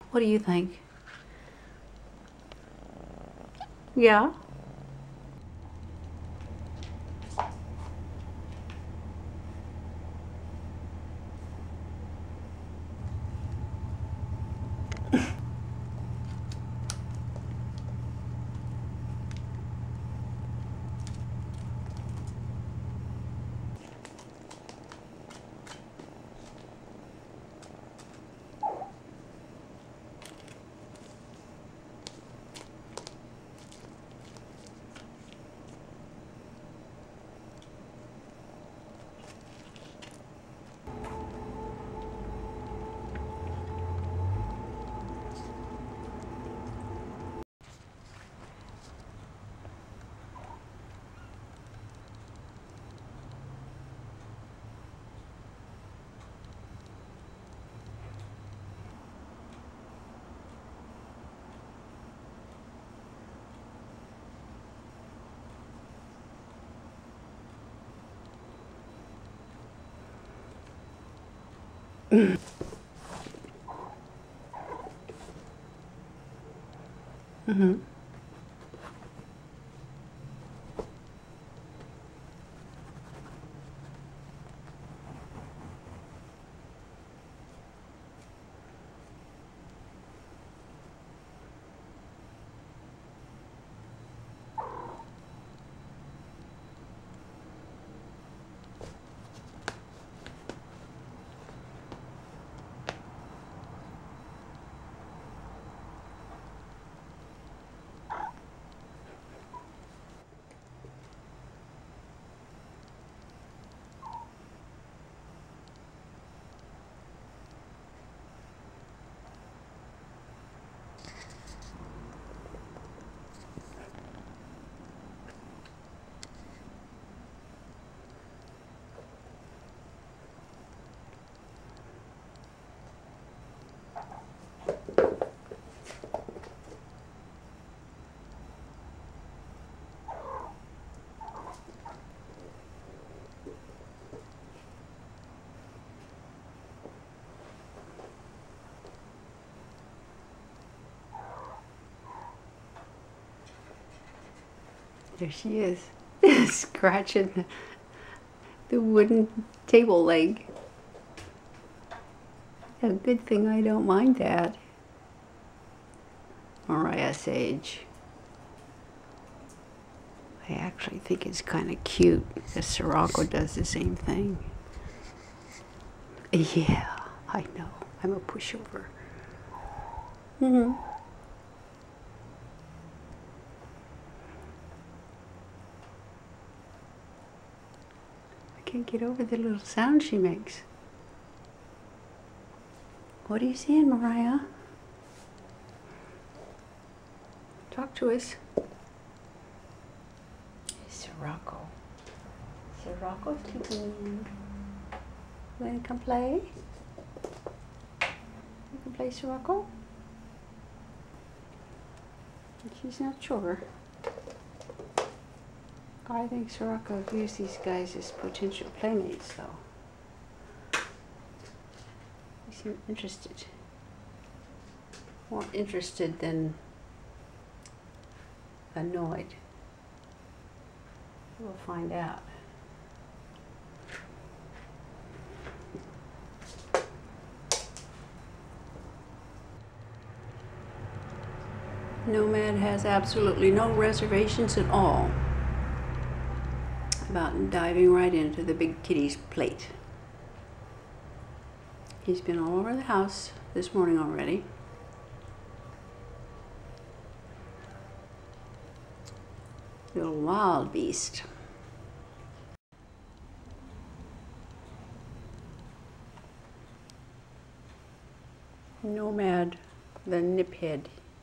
What do you think? Yeah? Mm-hmm. There she is, scratching the wooden table leg. A good thing I don't mind that. Mariah Sage. I actually think it's kind of cute because Sirocco does the same thing. Yeah, I know. I'm a pushover. Mm-hmm. I can't get over the little sound she makes. What are you seeing, Mariah? Talk to us. Sirocco. Sirocco's kicking. You wanna come play? You can play Sirocco? She's not sure. I think Sirocco views these guys as potential playmates, though. They seem interested. More interested than annoyed. We'll find out. Nomad has absolutely no reservations at all about diving right into the big kitty's plate. He's been all over the house this morning already. Little wild beast. Nomad, the niphead.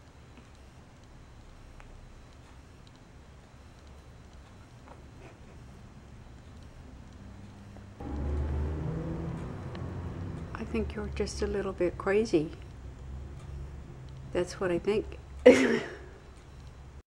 I think you're just a little bit crazy. That's what I think.